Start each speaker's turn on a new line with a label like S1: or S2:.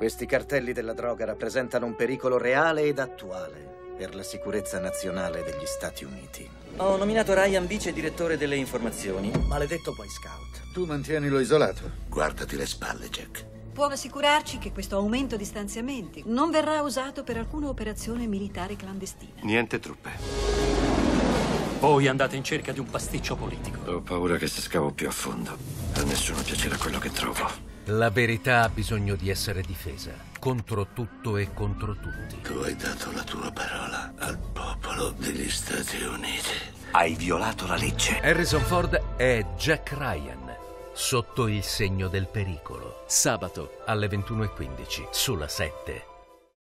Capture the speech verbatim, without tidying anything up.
S1: Questi cartelli della droga rappresentano un pericolo reale ed attuale per la sicurezza nazionale degli Stati Uniti.
S2: Ho nominato Ryan vice direttore delle informazioni.
S1: Maledetto Boy Scout.
S3: Tu mantienilo isolato.
S4: Guardati le spalle, Jack.
S5: Può assicurarci che questo aumento di stanziamenti non verrà usato per alcuna operazione militare clandestina.
S6: Niente truppe.
S7: Voi andate in cerca di un pasticcio politico.
S6: Ho paura che se scavo più a fondo, a nessuno piacerà quello che trovo.
S8: La verità ha bisogno di essere difesa, contro tutto e contro tutti.
S4: Tu hai dato la tua parola al popolo degli Stati Uniti.
S6: Hai violato la legge.
S8: Harrison Ford è Jack Ryan, sotto il segno del pericolo.
S7: Sabato
S8: alle ventuno e quindici sulla sette.